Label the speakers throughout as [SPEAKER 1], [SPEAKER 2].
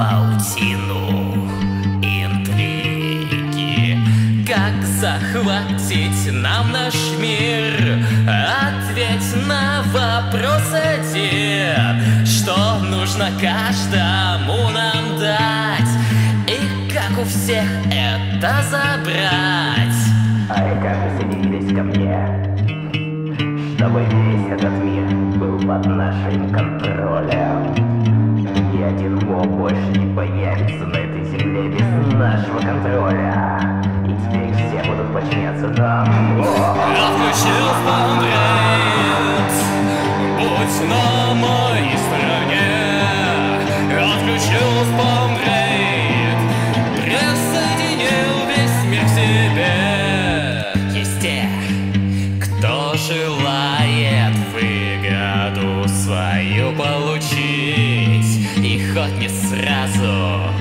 [SPEAKER 1] паутину интриги. Как захватить нам наш мир? Ответь на вопрос один. Что нужно каждому нам дать? И как у всех это забрать?
[SPEAKER 2] А и как присоединились ко мне, чтобы весь этот мир был под нашим контролем. Ни один моб больше не появится на этой земле без нашего контроля. И теперь все будут подчиняться нам.
[SPEAKER 1] Отключил спамдрейд, будь на моей стороне. Отключил спамдрейд, присоединил весь мир к себе. Есть те, кто желает выгоду свою получить, и хоть не сразу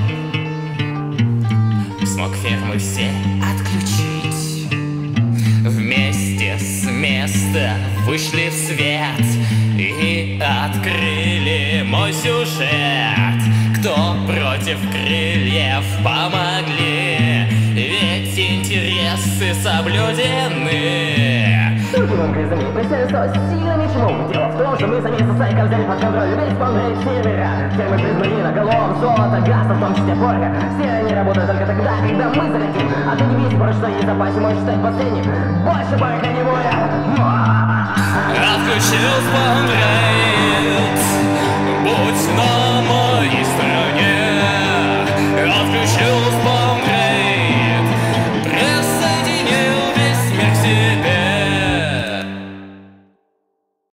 [SPEAKER 1] смог фермы все отключить. Вместе с места вышли в свет и открыли мой сюжет. Кто против крыльев помогли, ведь интересы соблюдены.
[SPEAKER 2] Другим грязами присоединились сильными чему? Дело в том, что мы сами со Сайком взяли под контроль весь спамдрейд сервера. Фермы призвали на голов, золото, газ, в том числе порка. Все они работают только тогда, когда мы захотим. А ты не весь порох, что есть в запасе, можешь стать последним. Больше порка не будет.
[SPEAKER 1] Отключил спамдрейд.